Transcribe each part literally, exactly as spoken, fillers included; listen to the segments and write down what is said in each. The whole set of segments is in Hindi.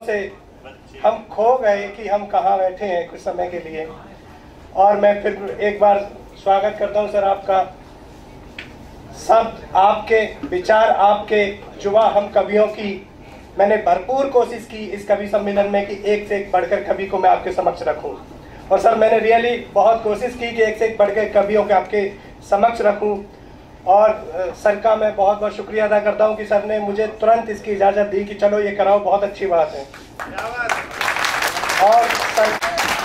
से हम खो गए कि हम कहाँ बैठे हैं कुछ समय के लिए। और मैं फिर एक बार स्वागत करता हूँ सर आपका। सब आपके विचार, आपके जुआ हम कवियों की मैंने भरपूर कोशिश की इस कवि सम्मेलन में कि एक से एक बढ़कर कवि को मैं आपके समक्ष रखूं। और सर मैंने रियली बहुत कोशिश की कि एक से एक बढ़कर कवियों के आपके समक्ष रखूं। और सर का मैं बहुत बहुत शुक्रिया अदा करता हूं कि सर ने मुझे तुरंत इसकी इजाज़त दी कि चलो ये कराओ, बहुत अच्छी बात है। और सर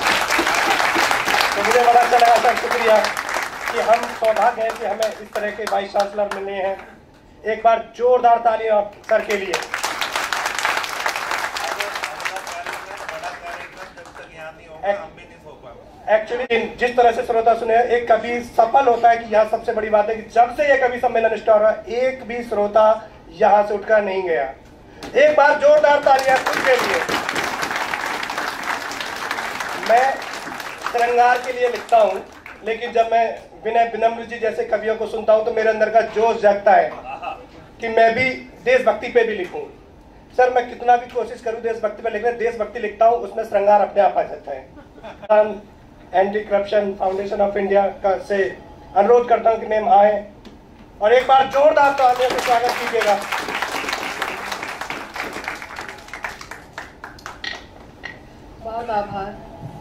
तो मुझे बड़ा अच्छा लगा सर, शुक्रिया कि हम सौभाग्य हैं कि हमें इस तरह के वाइस चांसलर मिले हैं। एक बार जोरदार तालियां सर के लिए। एक्चुअली जिस तरह से श्रोता सुने, एक कवि सफल होता है कि यह सबसे बड़ी बात है कि जब से यह कवि सम्मेलन स्टार्ट हुआ एक भी श्रोता यहां से उठकर नहीं गया। एक बार जोरदार तालियां उसके लिए। मैं श्रृंगार के लिए लिखता हूं, लेकिन जब मैं विनय विनम्र जी जैसे कवियों को सुनता हूं तो मेरे अंदर का जोश जगता है कि मैं भी देशभक्ति पे भी लिखूं। सर मैं कितना भी कोशिश करूं देशभक्ति पे लिखने, देशभक्ति लिखता हूं उसमें श्रृंगार अपने आप आ जाता है। Anti corruption foundation of India का से अनुरोध करता हूं कि मैम आए और एक बार जोरदार तालियों से स्वागत कीजिएगा। बहुत आभार।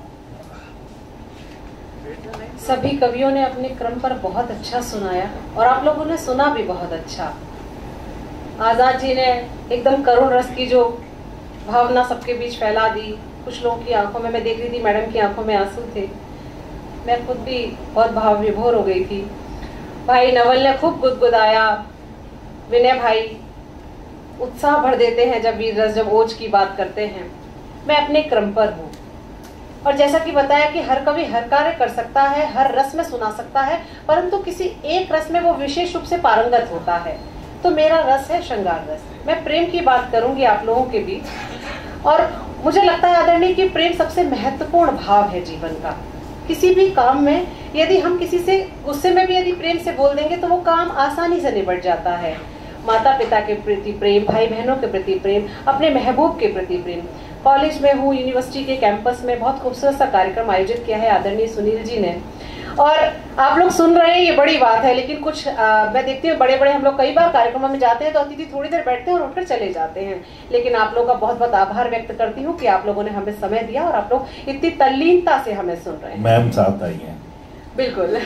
सभी कवियों ने अपने क्रम पर बहुत अच्छा सुनाया और आप लोगों ने सुना भी बहुत अच्छा। आजाद जी ने एकदम करुण रस की जो भावना सबके बीच फैला दी। कुछ लोगों की आंखों में, मैं देख रही थी मैडम की आंखों में आंसू थे, मैं खुद भी बहुत भाव विभोर हो गई थी। भाई नवल ने खूब गुदगुदाया। विनय भाई उत्साह भर देते हैं जब वीर रस, जब ओज की बात करते हैं। मैं अपने क्रम पर हूँ और जैसा कि बताया कि हर कवि हर कार्य कर सकता है, हर रस में सुना सकता है, परंतु किसी एक रस में वो विशेष रूप से पारंगत होता है। तो मेरा रस है श्रृंगार रस। मैं प्रेम की बात करूंगी आप लोगों के बीच। और मुझे लगता है आदरणीय कि प्रेम सबसे महत्वपूर्ण भाव है जीवन का। किसी भी काम में यदि हम किसी से गुस्से में भी यदि प्रेम से बोल देंगे तो वो काम आसानी से निबट जाता है। माता पिता के प्रति प्रेम, भाई बहनों के प्रति प्रेम, अपने महबूब के प्रति प्रेम। कॉलेज में हूँ, यूनिवर्सिटी के कैंपस में बहुत खूबसूरत सा कार्यक्रम आयोजित किया है आदरणीय सुनील जी ने। और आप लोग सुन रहे हैं, ये बड़ी बात है। लेकिन कुछ आ, मैं देखती हूँ बड़े बड़े हम लोग कई बार कार्यक्रमों में जाते हैं तो अतिथि थोड़ी देर बैठते हैं और उठकर चले जाते हैं। लेकिन आप लोगों का बहुत बहुत आभार व्यक्त करती हूँ कि आप लोगों ने हमें समय दिया और आप लोग इतनी तल्लीनता से हमें सुन रहे हैं। मैम साथ आई हैं। बिल्कुल।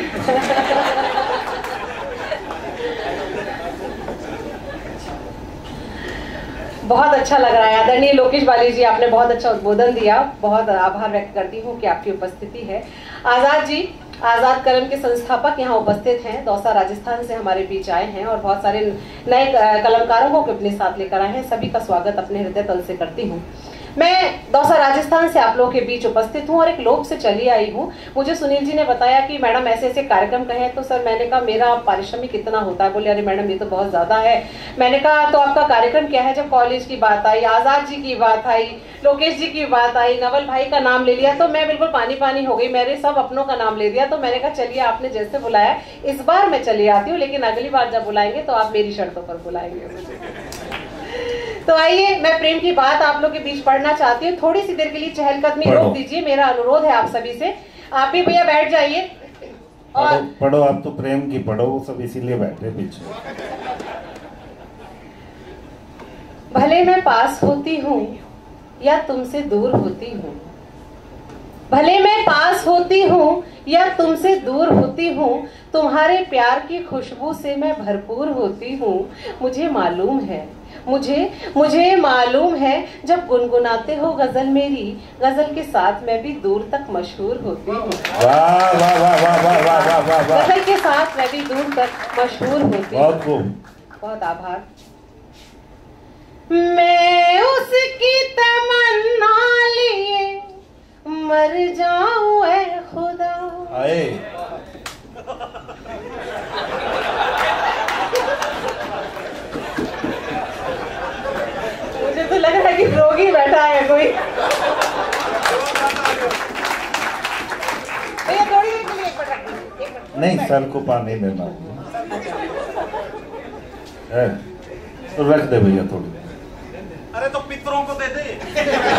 बहुत अच्छा लग रहा है। आदरणीय लोकेश बाली जी, आपने बहुत अच्छा उद्बोधन दिया। बहुत आभार व्यक्त करती हूँ कि आपकी उपस्थिति है। आजाद जी, आजाद कलम के संस्थापक यहाँ उपस्थित हैं, दौसा राजस्थान से हमारे बीच आए हैं और बहुत सारे नए कलमकारों को अपने साथ लेकर आए हैं। सभी का स्वागत अपने हृदय तल से करती हूँ। मैं दौसा राजस्थान से आप लोगों के बीच उपस्थित हूँ और एक लोक से चली आई हूँ। मुझे सुनील जी ने बताया कि मैडम ऐसे ऐसे कार्यक्रम कहे, तो सर मैंने कहा मेरा पारिश्रमिक कितना होता है? बोले अरे मैडम ये तो बहुत ज्यादा है। मैंने कहा तो आपका कार्यक्रम क्या है? जब कॉलेज की बात आई, आजाद जी की बात आई, लोकेश जी की बात आई, नवल भाई का नाम ले लिया तो मैं बिल्कुल पानी पानी हो गई। मेरे सब अपनों का नाम ले दिया। तो मैंने कहा चलिए आपने जैसे बुलाया इस बार मैं चली आती हूँ, लेकिन अगली बार जब बुलाएंगे तो आप मेरी शर्तों पर बुलाएंगे। तो आइए, मैं प्रेम की बात आप लोग के बीच पढ़ना चाहती हूँ। थोड़ी सी देर के लिए चहलकदमी रोक दीजिए, मेरा अनुरोध है आप सभी से। आप भी भैया बैठ जाइए और पढ़ो, पढ़ो आप तो प्रेम की पढ़ो, सब इसीलिए बैठे पीछे। भले मैं पास होती हूँ या तुमसे दूर होती हूँ, भले मैं पास होती हूँ या तुमसे दूर होती हूँ, तुम्हारे प्यार की खुशबू से मैं भरपूर होती हूँ। मुझे मालूम है, मुझे मुझे मालूम है, जब गुनगुनाते हो गजल मेरी, गजल के साथ मैं भी दूर तक मशहूर होती हूँ। वाह वाह वाह वाह वाह वाह वाह वाह वाह। गजल के साथ मैं भी दूर तक मशहूर होती हूँ। बहुत खूब, बहुत आभार। मैं उसकी तमन्ना लिए मर जाऊं ऐ खुदा। आए मुझे तो लग रहा है कि रोगी बैठा है कोई। थोड़ी देर के लिए एक मिनट रख दीजिए, एक मिनट। नहीं, सर को पानी देना है तो रख दे भैया थोड़ी। अरे तो पितरों को दे दे।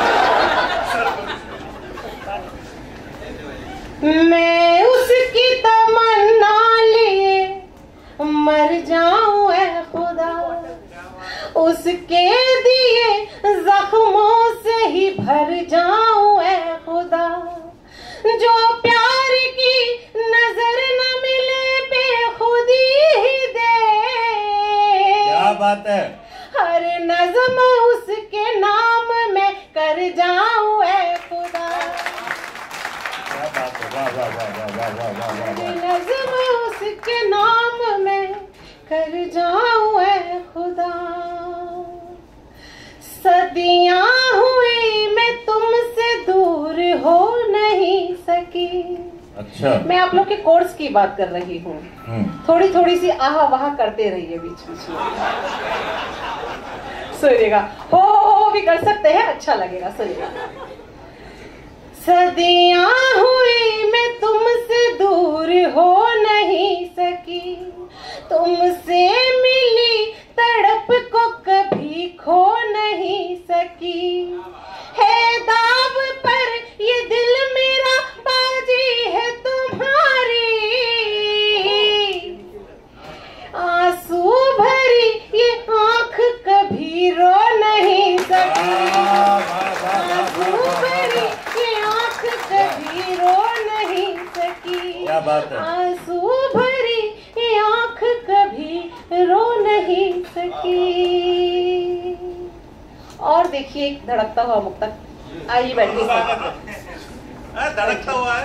मैं उसकी तमन्ना लिए मर जाऊं ऐ खुदा, उसके दिए जख्मों से ही भर जाऊं ऐ खुदा, जो प्यार की नजर न मिले बेखुदी ही दे। क्या बात है। हर नज़्म उसके नाम में कर जाऊं ऐ खुदा। क्या बात है। वाह वाह वाह वाह वाह वाह वाह वाह वाह। नज़्म उसके नाम में कर जाऊं ऐ खुदा। सदियां हुई मैं तुमसे दूर हो नहीं सकी। अच्छा, मैं आप लोग के कोर्स की बात कर रही हूँ। थोड़ी थोड़ी सी आह वाह करते रहिए बीच बीच में, सुनिएगा। हो हो भी कर सकते हैं, अच्छा लगेगा, सुनिएगा। सदियां हुई मैं तुमसे दूर हो नहीं सकी, तुमसे मिली तड़प को कभी खो नहीं सकी। है दाव पर ये दिल मेरा, बाजी है तुम्हारी, आंसू भरी ये आंख कभी रो नहीं सकी। आंसू भरी ये आंख कभी रो नहीं सकी। क्या बात है। आंसू भरी ये आंख कभी रो नहीं सकी। और देखिए एक धड़कता हुआ मुक्तक। आइए बैठिए। धड़कता हुआ है।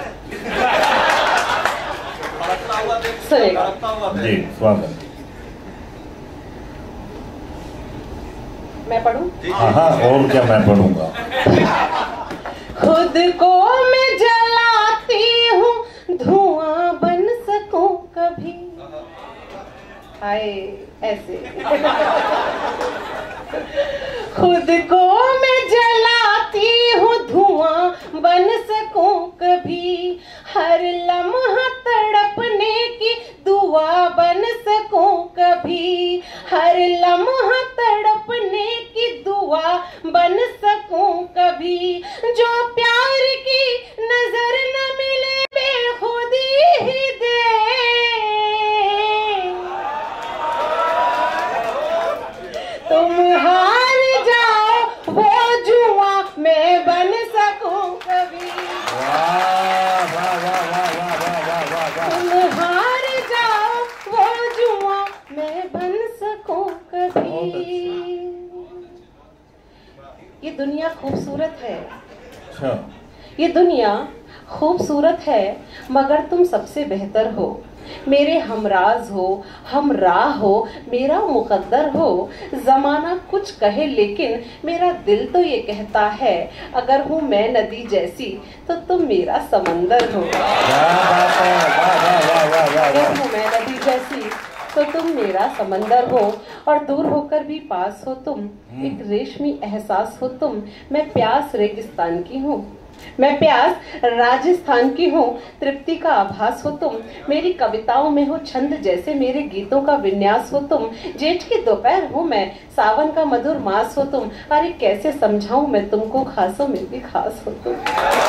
सुनेगा जी, स्वागत। मैं पढ़ूं? हाँ हाँ, और क्या मैं पढ़ूंगा। खुद को मैं जलाती हूँ धुआं बन सकूं कभी। हाय ऐसे। खुद को मैं जलाती हूँ धुआं बन सकूं कभी, हर लम्हा तड़पने की दुआ बन सकूं कभी, हर लम्हा तड़पने की दुआ बन सकूं कभी, जो प्यार की नजर न मिले बेखुदी ही दे। तुम हार जाओ वो जुआ मैं बन सकूं कभी। वाह वाह वाह वाह वाह वाह वाह वाह वाह। तुम हार जाओ वो जुआ मैं बन सकूं कभी। ये दुनिया खूबसूरत है। अच्छा, ये दुनिया खूबसूरत है मगर तुम सबसे बेहतर हो। मेरे हमराज हो, हमराह हो, मेरा मुकद्दर हो। जमाना कुछ कहे लेकिन मेरा दिल तो ये कहता है, अगर हूँ मैं नदी जैसी तो तुम मेरा समंदर हो। क्या बात है। वाह वाह वाह वाह वाह अगर वाह। हूँ मैं नदी जैसी तो तुम मेरा समंदर हो, और दूर होकर भी पास हो तुम। एक रेशमी एहसास हो तुम। मैं प्यास रेगिस्तान की हूँ, मैं प्यास राजस्थान की हूँ। तृप्ति का आभास हो तुम। मेरी कविताओं में हो छंद जैसे मेरे गीतों का विन्यास हो तुम। जेठ की दोपहर हूँ मैं, सावन का मधुर मास हो तुम। अरे कैसे समझाऊं मैं तुमको, खासों में भी खास हो तुम।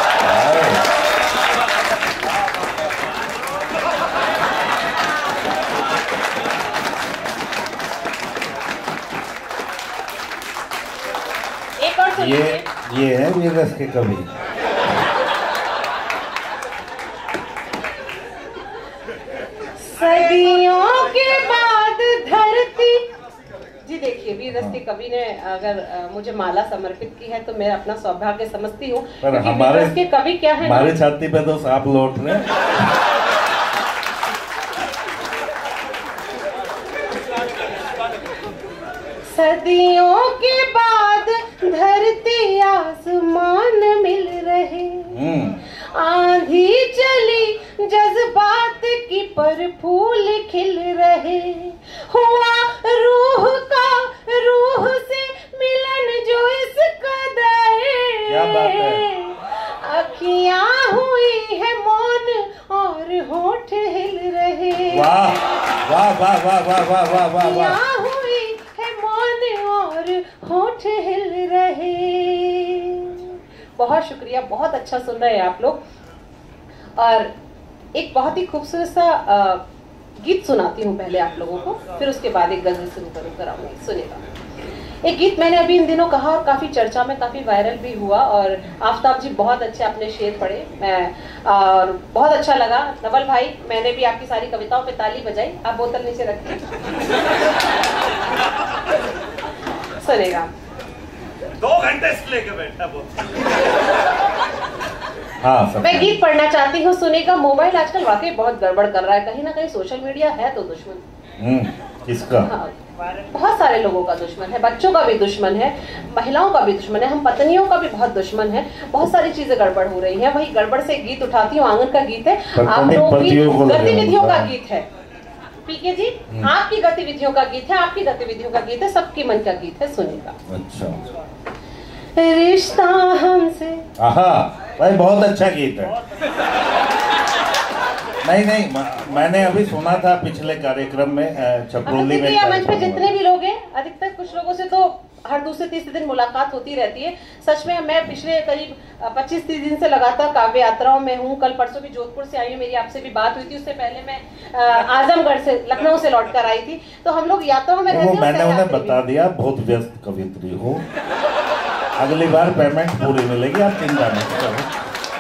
एक और ये ये है वीरस के कवि। सदियों के बाद धरती। जी देखिए, वीरस के कवि ने अगर अ, मुझे माला समर्पित की है तो मैं अपना सौभाग्य समझती हूँ। पर क्योंकि हमारे वीरस के कवि क्या है, हमारे छाती पे तो सांप लौट रहे। सदियों के बाद धरती आसमान मिल रहे। आंधी चली जज्बात की पर फूल खिल रहे। हुआ रूह का रूह से मिलन जो इस कदर। क्या बात है। अखियां हुई है मौन और होठ हिल रहे। वाह वाह वाह वाह वाह वाह वाह वाह वाह। अखियां हुई है मौन और होठ हिल रहे। बहुत शुक्रिया, बहुत अच्छा सुन रहे हैं आप लोग। और एक बहुत ही खूबसूरत सा आ, गीत सुनाती हूँ पहले आप लोगों को, फिर उसके बाद एक गजल शुरू करूँ कराऊंगी। सुनिएगा। एक गीत मैंने अभी इन दिनों कहा और काफी चर्चा में, काफी वायरल भी हुआ, और आफ्ताब जी बहुत अच्छे अपने शेर पढ़े, मैं और बहुत अच्छा लगा। नवल भाई, मैंने भी आपकी सारी कविताओं पे ताली बजाई। आप बोतल नीचे रखिए। सुनेगा। दो घंटे से लेके बैठा वो। हाँ, मैं गीत पढ़ना चाहती हूँ, सुनेगा। मोबाइल आजकल वाकई बहुत गड़बड़ कर रहा है, कहीं ना कहीं सोशल मीडिया है तो दुश्मन। किसका? हाँ, बहुत सारे लोगों का दुश्मन है, बच्चों का भी दुश्मन है, महिलाओं का भी दुश्मन है, हम पत्नियों का भी बहुत दुश्मन है। बहुत सारी चीजें गड़बड़ हो रही हैं। वही गड़बड़ से गीत उठाती हूँ, आंगन का गीत है, आप लोगों की गतिविधियों का गीत है। पीके जी, आपकी गतिविधियों का गीत है, आपकी गतिविधियों का गीत है, सबके मन का गीत है। सुनेगा। अच्छा। रिश्ता हमसे। आहा, भाई बहुत अच्छा गीत है। नहीं नहीं, मैंने अभी सुना था पिछले कार्यक्रम में छपरोली में। मंच पे जितने भी लोग हैं, अधिकतर कुछ लोगों से तो हर दूसरे तीसरे दिन मुलाकात होती रहती है। सच में मैं पिछले करीब पच्चीस तीस दिन से लगातार काव्य यात्राओं में हूँ। कल परसों भी जोधपुर से आई हूँ, मेरी आपसे भी बात हुई थी। उससे पहले मैं आजमगढ़ से, लखनऊ से लौट कर आई थी। तो हम लोग यात्राओं में रहते हैं। मैंने उन्हें बता दिया, बहुत व्यस्त कवित्री हो, अगली बार पेमेंट पूरी मिलेगी, आप चिंता नहीं करो।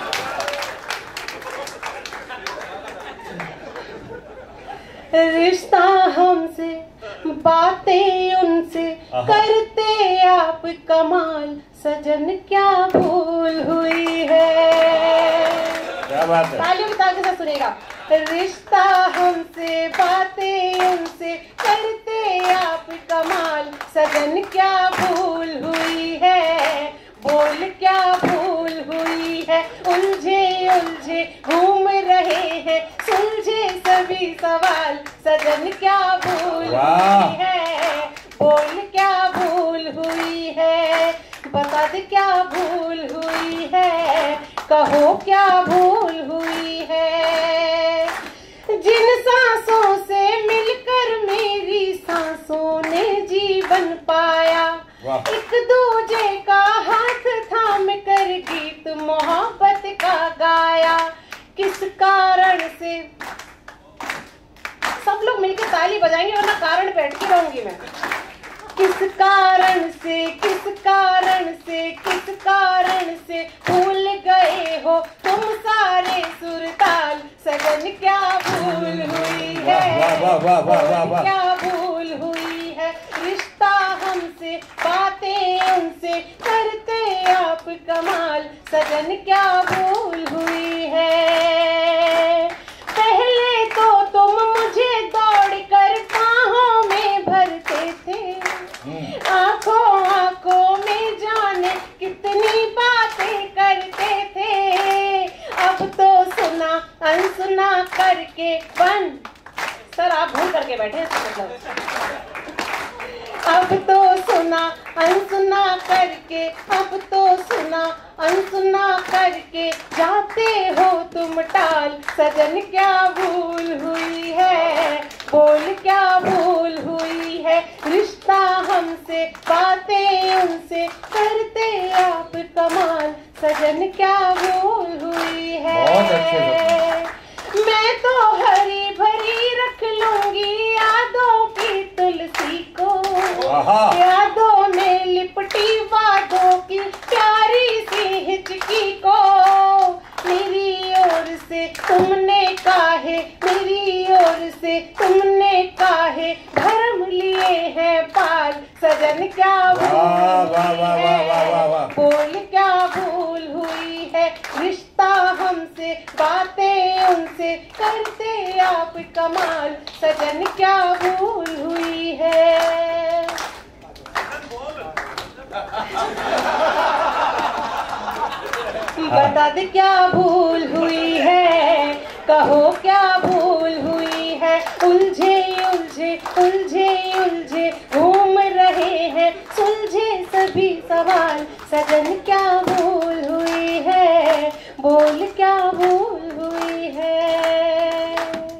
रिश्ता हमसे, बातें उनसे, करते आप कमाल, सजन क्या भूल हुई है। क्या बात है। तालियों की ताल के साथ सुनेगा। रिश्ता हमसे, बातें उनसे, करते आप कमाल, सजन क्या भूल हुई है। बोल क्या भूल हुई है। उलझे उलझे घूम रहे हैं, सुलझे सभी सवाल, सजन क्या भूल हुई है। बोल क्या भूल हुई है। बता दे क्या भूल हुई है। कहो क्या भूल हुई है। जिन सांसों से मिलकर मेरी सांसों ने जीवन पाया, एक दूजे का हाथ थाम कर गीत मोहब्बत का गाया। किस कारण से, सब लोग मिलकर ताली बजाएंगे वरना कारण पे अटकी रहूंगी मैं। किस कारण से, किस कारण से, किस कारण से भूल गए हो तुम सारे सुरताल, सजन क्या भूल हुई है। क्या भूल हुई है। रिश्ता हमसे, बातें उनसे, करते आप कमाल, सजन क्या भूल हुई है। पहले तो तुम मुझे दौड़ कर बाहों में भरते थे, आंखों आंखों में जाने कितनी बातें करते थे। अब तो सुना अनसुना करके बंद। सर आप भूल करके बैठे हैं, मतलब अब तो सुना अनसुना करके, अब तो सुना अनसुना करके जाते हो तुम टाल, सजन क्या भूल हुई है। बोल क्या भूल हुई है। रिश्ता हमसे, बातें उनसे, करते आप कमाल, सजन क्या भूल हुई है। मैं तो हरी भरी रख लूंगी यादों की तुलसी को, यादों में लिपटी वादों की प्यारी सी हिचकी को। मेरी ओर से तुमने काहे, मेरी ओर से तुमने काहे धर्म लिए हैं पाल, सजन क्या भूल हुई है। बोल क्या भूल हुई है। रिश्ता हमसे, बातें उनसे, करते आप कमाल, सजन क्या भूल हुई है। बता दे क्या भूल हुई है। कहो क्या भूल हुई है। उलझे उलझे उलझे उलझे घूम रहे हैं, सुलझे सभी सवाल, सजन क्या भूल हुई है। बोल क्या भूल हुई है।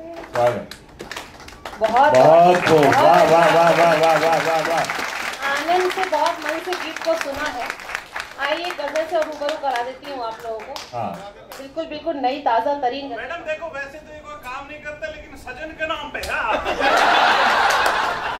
बहुत बहुत वाह वाह वाह वाह वाह वाह वाह। आनंद से, बहुत मन से गीत को सुना है। आइए गजल से रूबरू करा देती हूँ आप लोगों को। हाँ बिल्कुल बिल्कुल नई ताजा तरीन गजल। मैडम देखो वैसे तो ये कोई काम नहीं करता लेकिन सजन के ना